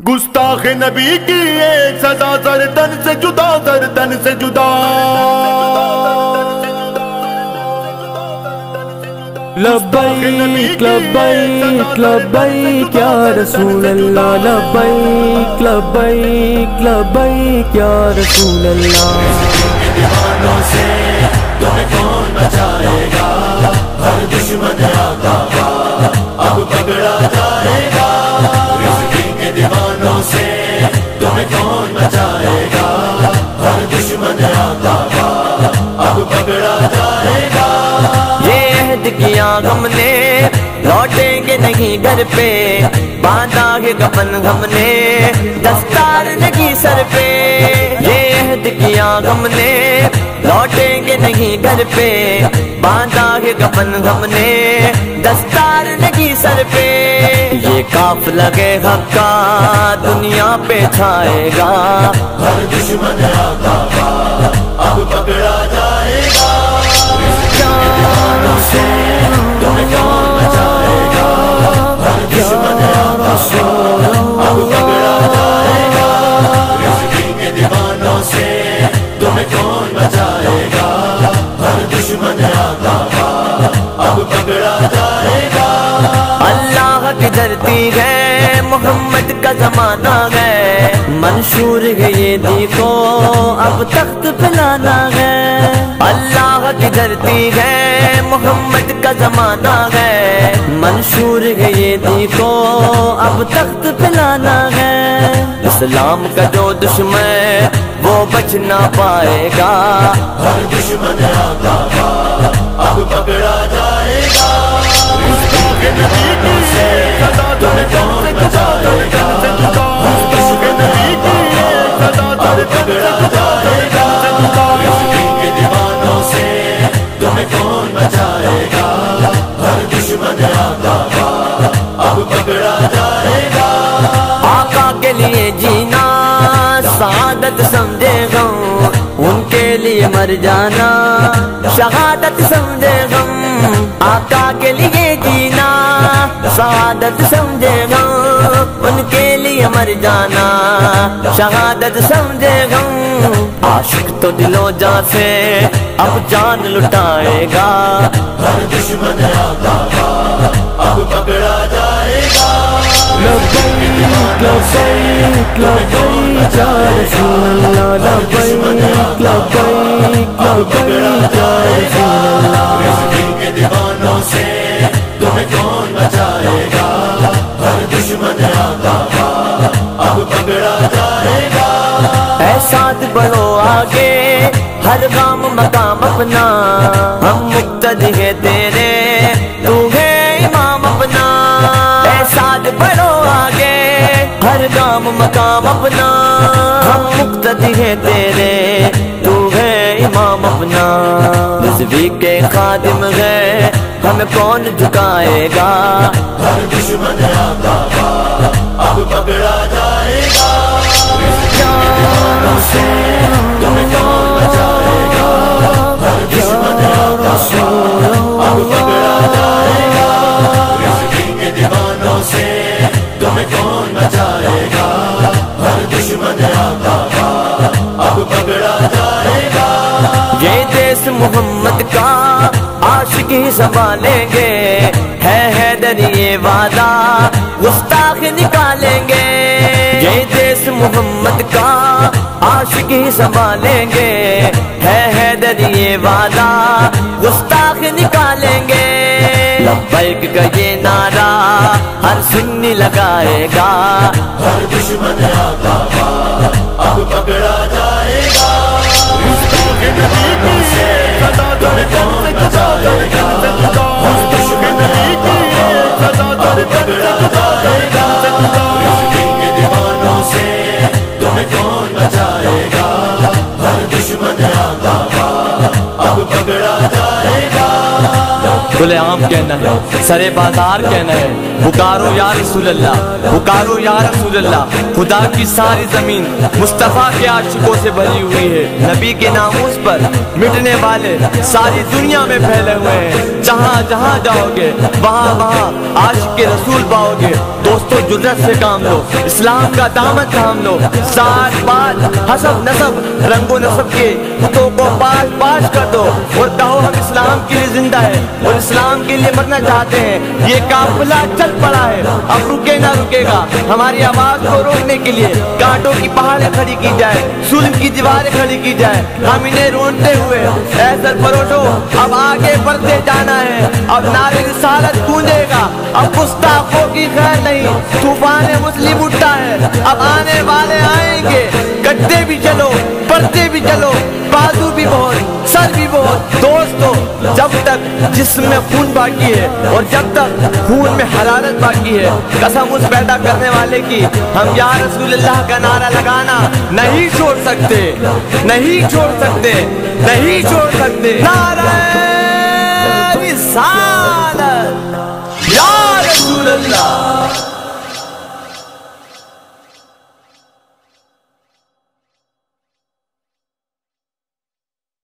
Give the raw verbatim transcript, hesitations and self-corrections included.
گستاخ نبی کی ایک سزا سر تن سے جدا، سر تن سے جدا۔ لبیک لبیک لبیک یا رسول اللہ، لبیک لبیک لبیک یا رسول اللہ۔ دیوانوں سے تمہیں کون بچائے گا، ہر دشمن آقا کا اب پکڑا جائے گا۔ کے دیوانوں سے تمہیں کون بچائے گا، ہر دشمن آقا کا اب پکڑا جائے گا۔ یہ عہد کیا ہم نے لوٹیں گے نہیں گھر پہ، باندھا ہے کفن ہم نے دستار لگی سر پہ۔ یہ عہد کیا ہم نے لوٹیں گے نہیں گھر پہ، باندھا ہے کفن ہم نے دستار لگی سر پہ۔ یہ قافلہ کے حق کا دنیا پہ چھائے گا، ہر دشمن آقا کا اب پکڑا جائے گا۔ دیوانوں سے تمہیں کون بچائے گا، ہر دشمن آقا کا اب پکڑا جائے گا۔ کے دیوانوں سے تمہیں کون بچائے گا، ہر دشمن آقا کا اب پکڑا جائے گا۔ اللہ کی دھرتی ہے، محمد کا زمانہ ہے، منشور ہے یہ دیکھو اب تخت پلانا ہے۔ اللہ کی دھرتی ہے، محمد کا زمانہ ہے، منشور ہے یہ دیکھو اب تخت پلانا ہے۔ اسلام کا جو دشمن وہ بچ نہ پائے گا، ہر دشمن آقا کا اب پکڑا جائے گا۔ دیوانوں سے تمہیں کون بچائے گا، ہر دشمن آقا کا اب پکڑا جائے گا۔ کے دیوانوں سے تمہیں کون بچائے گا، ہر دشمن آقا کا اب پکڑا جائے گا۔ آقا کے لیے جینا سعادت سمجھے غم، ان کے لیے مر جانا شہادت سمجھے غم۔ آقا کے لیے جینا سعادت سمجھے غم، ان کے لیے مر جانا شہادت سمجھے غم۔ عاشق تو دل و جان سے اب جان لٹائے گا، ہر دشمن آقا کا اب پکڑا جائے گا۔ لبیک لبیک لبیک یا رسول اللہ، لبیک لبیک لبیک یا رسول اللہ۔ کے دیوانوں سے تمہیں کون بچائے گا، ہر دشمن آقا کا اب پکڑا جائے گا۔ اے ساتھ بڑھو آگے ہر گام مقام اپنا، ہم مقتدی ہیں تیرے تو ہے امام اپنا۔ اے ساتھ بڑھو آگے ہر گام مقام اپنا، ہم مقتدی ہیں تیرے تو ہے امام اپنا۔ رضوی کے خادم ہے ہمیں کون جھکائے گا، ہر دشمن آقا کا اب پکڑا جائے گا۔ دیوانوں سے تمہیں کون بچائے گا، ہر دشمن آقا کا اب پکڑا جائے گا۔ کے دیوانوں سے تمہیں کون بچائے گا، ہر دشمن آقا کا اب پکڑا جائے گا۔ یہ دیس محمد کا عاشق ہی سنبھالیں گے، ہے حیدر یہ وعدہ گستاخ نکالیں گے۔ یہ دیس محمد کا عاشق ہی سنبھالیں گے، ہے حیدر یہ وعدہ گستاخ نکالیں گے۔ لبیک کا یہ نعرہ ہر سنی لگائے گا، ہر دشمن آقا کا اب پکڑا جائے گا۔ دیوانوں سے تمہیں کون بچائے گا، ہر دشمن آقا کا اب پکڑا جائے گا۔ کے دیوانوں سے تمہیں کون بچائے گا، ہر دشمن آقا کا اب پکڑا جائے گا۔ کھلے عام کہنا ہے، سرے بازار کہنا ہے، پکارو یا رسول اللہ، پکارو یا رسول اللہ۔ خدا کی ساری زمین مصطفیٰ کے عاشقوں سے بھری ہوئی ہے، نبی کے ناموس پر مٹنے والے ساری دنیا میں پھیلے ہوئے ہیں۔ جہاں جہاں جاؤ گے وہاں وہاں عاشق کے رسول پاؤ گے۔ دوستو جرت سے کام لو، اسلام کا دامن تھام لو، ذات پات حسب نسب رنگ و نسب کے خطوں کو پاش پاش کر دو اور کہو ہم اسلام کے لیے زندہ ہے اور اسلام کے لیے مرنا چاہتے ہیں۔ یہ قافلہ چل پڑا ہے، اب رکے نہ رکے گا۔ ہماری آواز کو روکنے کے لیے کانٹوں کی پہاڑیں کھڑی کی جائے، ظلم کی دیواریں کھڑی کی جائے، ہم انہیں رونتے ہوئے اے سرفروشو اب آگے بڑھتے جانا ہے۔ اب نعرے رسالت گونجے گا، اب گستاخوں کی خیر نہیں، طوفان مسلم اٹھتا ہے، اب آنے والے آئیں گے۔ کٹتے بھی چلو پڑھتے بھی چلو، بازو بھی بہت سر بھی بہت۔ دوستو جب تک جسم میں خون باقی ہے اور جب تک خون میں حرارت باقی ہے، قسم اس پیدا کرنے والے کی، ہم یا رسول اللہ کا نعرہ لگانا نہیں چھوڑ سکتے، نہیں چھوڑ سکتے، نہیں چھوڑ سکتے۔ نعرہ رسالت یا رسول اللہ۔